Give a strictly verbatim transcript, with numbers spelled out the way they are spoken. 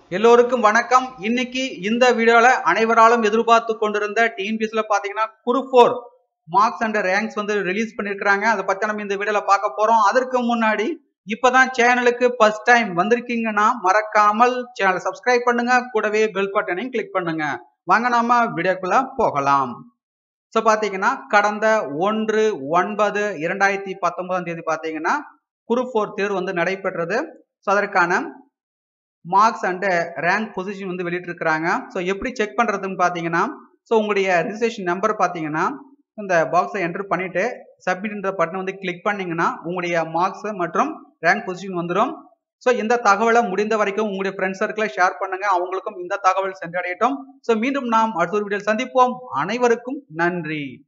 எல்லோருக்கும் வணக்கம். இன்னைக்கு இந்த வீடியோல அனைவராலும் எதிர்பார்த்து கொண்டிருந்த டிஎன்பிஎஸ்சில பாத்தீங்கன்னா group four marks and ranks வந்து ரிலீஸ் பண்ணிருக்காங்க. அதை பத்தி நம்ம இந்த வீடியோல பார்க்க போறோம். அதற்கு முன்னாடி இப்பதான் சேனலுக்கு ஃபர்ஸ்ட் டைம் வந்திருக்கீங்கன்னா மறக்காமல் சேனலை சப்ஸ்கிரைப் பண்ணுங்க, கூடவே பெல் பட்டனையும் கிளிக் பண்ணுங்க. வாங்க நாம வீடியோக்குள்ள போகலாம். ஸோ பாத்தீங்கன்னா கடந்த ஒன்று ஒன்பது இரண்டாயிரத்தி பத்தொன்பதாம் தேதி பாத்தீங்கன்னா குரூப் ஃபோர் தேர்வு வந்து நடைபெற்றது. ஸோ அதற்கான மார்க்ஸ் அண்ட் ரேங்க் பொசிஷன் வந்து வெளியிட்டிருக்கிறாங்க. ஸோ எப்படி செக் பண்ணுறதுன்னு பார்த்தீங்கன்னா, ஸோ உங்களுடைய ரிஜிஸ்ட்ரேஷன் நம்பர் பார்த்தீங்கன்னா இந்த பாக்ஸை என்டர் பண்ணிட்டு சப்மிட்ன்ற பட்டன் வந்து கிளிக் பண்ணீங்கன்னா உங்களுடைய மார்க்ஸ் மற்றும் ரேங்க் பொசிஷன் வந்துடும். ஸோ இந்த தகவலை முடிந்த வரைக்கும் உங்களுடைய ஃப்ரெண்ட்ஸ் சர்க்கிளை ஷேர் பண்ணுங்க, அவங்களுக்கும் இந்த தகவல் சென்றடையட்டும். ஸோ மீண்டும் நாம் அடுத்த ஒரு வீடியோவில் சந்திப்போம். அனைவருக்கும் நன்றி.